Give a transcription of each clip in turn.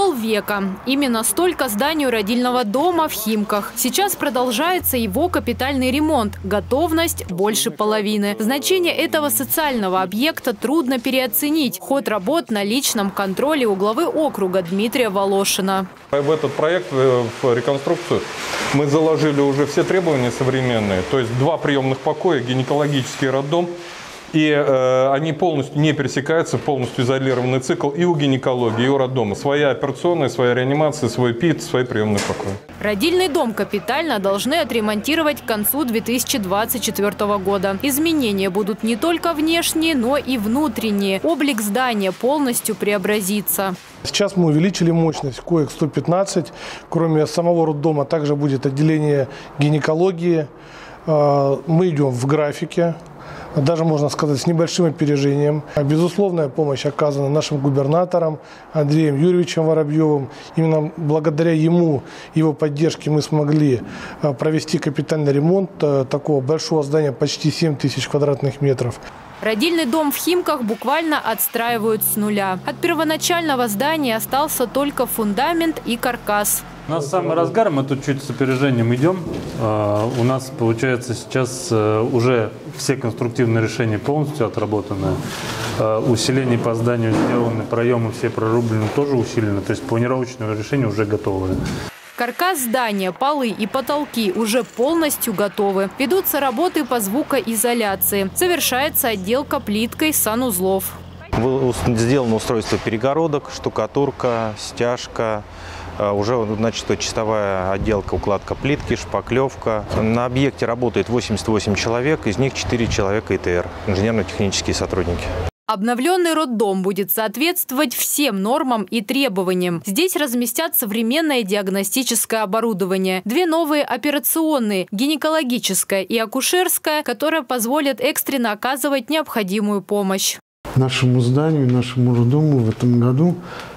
Полвека. Именно столько зданию родильного дома в Химках. Сейчас продолжается его капитальный ремонт. Готовность больше половины. Значение этого социального объекта трудно переоценить. Ход работ на личном контроле у главы округа Дмитрия Волошина. В этот проект, в реконструкцию, мы заложили уже все требования современные. То есть 2 приемных покоя, гинекологический роддом. И они полностью не пересекаются, полностью изолированный цикл и у гинекологии, и у роддома. Своя операционная, своя реанимация, свой ПИТ, свои приемные покои. Родильный дом капитально должны отремонтировать к концу 2024 года. Изменения будут не только внешние, но и внутренние. Облик здания полностью преобразится. Сейчас мы увеличили мощность коек 115. Кроме самого роддома также будет отделение гинекологии. Мы идем в графике. Даже, можно сказать, с небольшим опережением. Безусловная помощь оказана нашим губернатором Андреем Юрьевичем Воробьевым. Именно благодаря ему, его поддержке мы смогли провести капитальный ремонт такого большого здания, почти 7 тысяч квадратных метров. Родильный дом в Химках буквально отстраивают с нуля. От первоначального здания остался только фундамент и каркас. У нас самый разгар, мы тут чуть с опережением идем. У нас, получается, сейчас уже все конструктивные решения полностью отработаны. Усиление по зданию сделаны, проемы все прорублены, тоже усилены. То есть планировочное решение уже готовое. Каркас здания, полы и потолки уже полностью готовы. Ведутся работы по звукоизоляции. Завершается отделка плиткой санузлов. Сделано устройство перегородок, штукатурка, стяжка. Уже, значит, чистовая отделка, укладка плитки, шпаклевка. На объекте работает 88 человек, из них 4 человека ИТР, инженерно-технические сотрудники. Обновленный роддом будет соответствовать всем нормам и требованиям. Здесь разместят современное диагностическое оборудование. 2 новые операционные, гинекологическая и акушерская, которые позволят экстренно оказывать необходимую помощь. Нашему зданию, нашему роддому в этом году,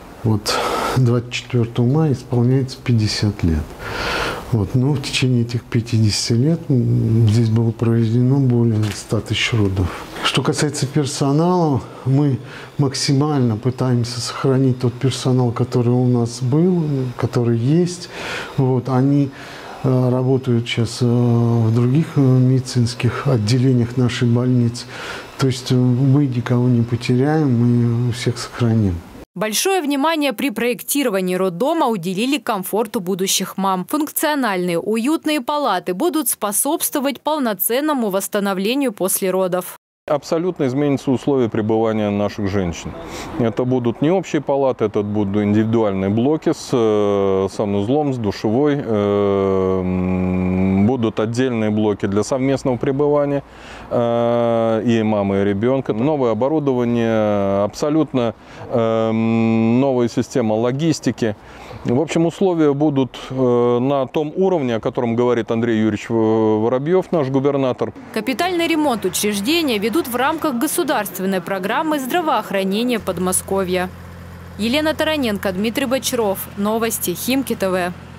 24 мая, исполняется 50 лет. В течение этих 50 лет здесь было проведено более 100 тысяч родов. Что касается персонала, мы максимально пытаемся сохранить тот персонал, который у нас был, который есть. Они работают сейчас в других медицинских отделениях нашей больницы. То есть мы никого не потеряем, мы всех сохраним. Большое внимание при проектировании роддома уделили комфорту будущих мам. Функциональные, уютные палаты будут способствовать полноценному восстановлению после родов. Абсолютно изменятся условия пребывания наших женщин. Это будут не общие палаты, это будут индивидуальные блоки с санузлом, с душевой. Будут отдельные блоки для совместного пребывания и мамы, и ребенка. Новое оборудование, абсолютно новая система логистики. В общем, условия будут на том уровне, о котором говорит Андрей Юрьевич Воробьев, наш губернатор. Капитальный ремонт учреждения ведут в рамках государственной программы здравоохранения Подмосковья. Елена Тараненко, Дмитрий Бочаров. Новости Химки ТВ.